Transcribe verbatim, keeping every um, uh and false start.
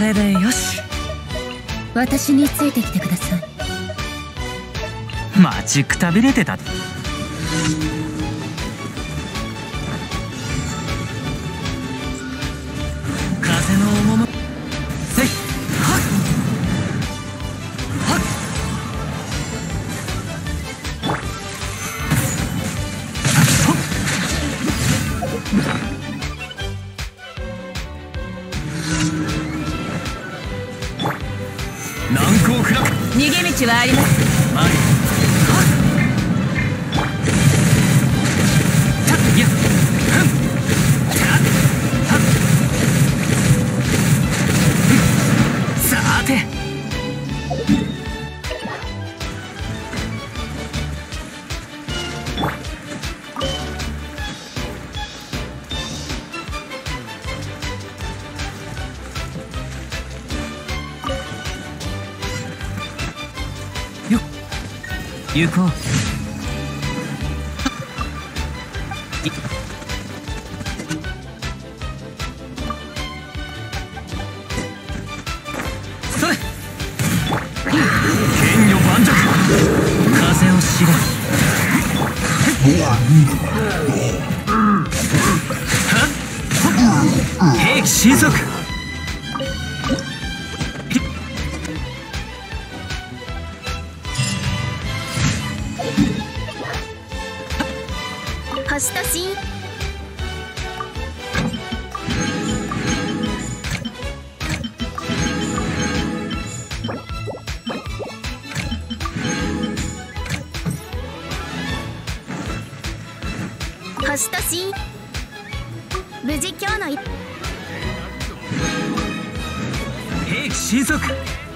れでよし。 私についてきてください。 待ちくたびれてた。風の赴せいはっはっ難攻不落。 逃げ道はあります。 あり。はったっやふんはっはっさてよっ行こう。いそれ剣女盤石。風を知れ。兵器神速。 星と神星と神無事今日のい兵器神速。